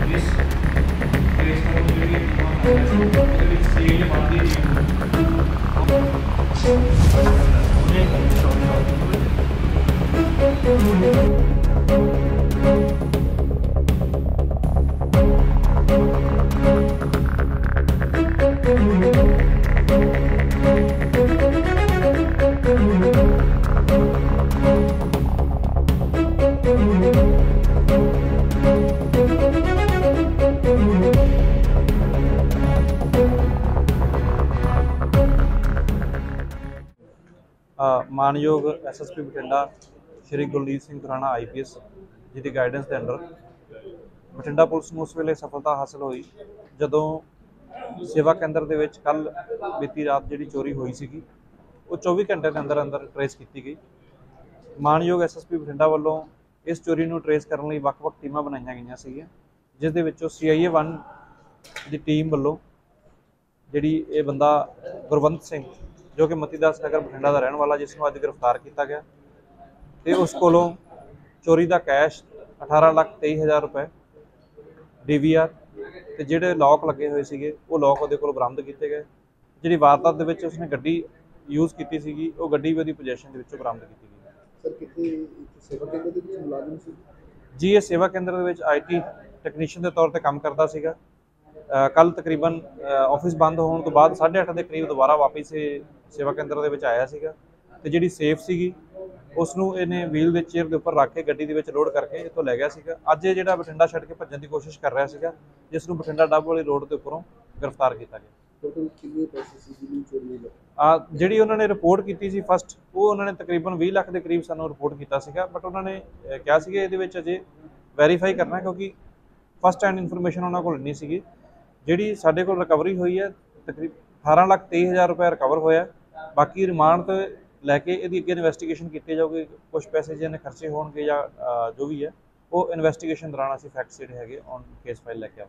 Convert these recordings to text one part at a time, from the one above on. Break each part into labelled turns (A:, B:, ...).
A: ਜਿਸ ਕੇਸ ਨੂੰ ਜਿਹੜੀ ਉਹਦੇ ਵਿੱਚ ਸੀਲ ਮਾਰਦੀ ਜੀ मानयोग SSP बठिंडा श्री गुरलीत सिंह खुराना IPS जी की गाइडेंस के अंडर बठिंडा पुलिस में उस वेले सफलता हासिल हुई जदों सेवा केंद्र के कल बीती रात जी चोरी हुई सी वो 24 घंटे के अंदर अंदर ट्रेस की गई। मानयोग SSP बठिंडा वालों इस चोरी को ट्रेस करने लिए ਵੱਖ-ਵੱਖ टीमां बनाई गई सी जिस दे विचों CIA 1 की टीम वालों जी ये बंदा गुरवंत सिंह जो कि मतीदास नगर बठिंडा का रहने वाला जिसनों अज गिरफ्तार किया गया तो उस कोलों चोरी का कैश 18,23,000 रुपए DVR तो जोड़े लॉक लगे हुए थे वो लॉक वो बरामद किए गए। जी वारदात के उसने गड्डी यूज़ की सी वो गड्डी भी पोजैशन के बरामद की गई। जी ये सेवा केंद्र IT टैक्नीशियन के तौर पर काम करता सीगा। कल तकरीबन ऑफिस बंद होने तो बाद 8:30 के करीब दोबारा वापस सेवा केंद्र के आया सीगा तो जी सेफ सी उसनों इन्हें व्हील के चेयर के उपर रख के गड्डी के लोड करके इतों लै गया सीगा। अज ये जो बठिंडा छड्ड के भज्जण की कोशिश कर रहा सीगा जिसनों बठिंडा डब वाली रोड के उपरों गिरफ्तार किया गया। जी उन्होंने रिपोर्ट की सी फस्ट वो उन्होंने तकरीबन 20 लाख के करीब सानू रिपोर्ट किया सीगा बट उन्होंने कहा सीगा ये अजे वैरीफाई करना क्योंकि फस्ट हैंड इनफॉर्मेशन उन्होंने को नहीं सी जी साढ़े को रिकवरी हुई है तकरीब 18,23,000 रुपया रिकवर होया। बाकी रिमांड तो लैके ये अगे इन्वैसटीगेशन की जाऊगी कुछ पैसे जिन्हें खर्चे होंगे या जो भी है वो इन्वैसटीगेशन दौरान असीं फैक्ट्स जोड़े है ऑन केस फाइल लैके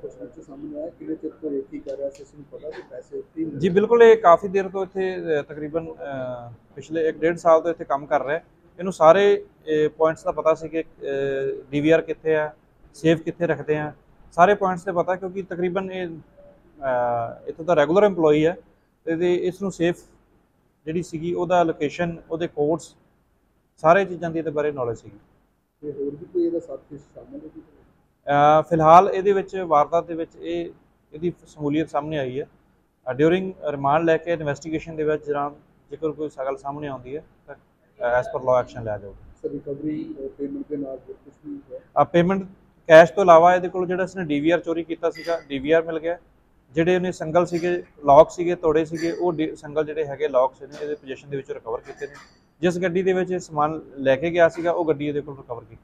A: जी बिल्कुल ये काफ़ी देर तो इतने तकरीबन पिछले 1-1.5 साल तो इतने काम कर रहा है। इनू सारे पॉइंट्स का पता सी कि DVR कितने है सेफ कितने रखते हैं सारे पॉइंट्स से पता क्योंकि तकरीबन ये इतों का रेगूलर एम्पलॉई है तो इसनों सेफ जी सी लोकेशन वो कोड्स सारे चीज़ों की बारे नॉलेज सी। फिलहाल ये वारदात ये समूलीयत सामने आई है ड्यूरिंग रिमांड लैके इन्वैसटीगेशन के दौरान जेकर कोई गल सामने आती है तो एज पर लॉ एक्शन लिया जाएगा। पेमेंट कैश तो इलावा ये इसने DVR चोरी किया DVR मिल गया जोड़े उन्हें संगल से लॉक से तोड़े से वो संगल जोड़े है लॉक्स ने ये पोजेशन के रिकवर किए हैं। जिस गड्डी के समान लैके गया वो गड्डी ये रिकवर की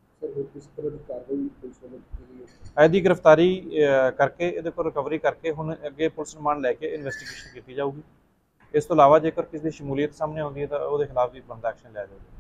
A: यदी गिरफ्तारी करके ये रिकवरी करके हुण अगे पुलिस रिमांड लैके इन्वैसटीगेशन की जाऊगी। इस तो इलावा जेकर किसी की शमूलीयत सामने आती है तो वो खिलाफ भी बनता एक्शन लिया जाएगा।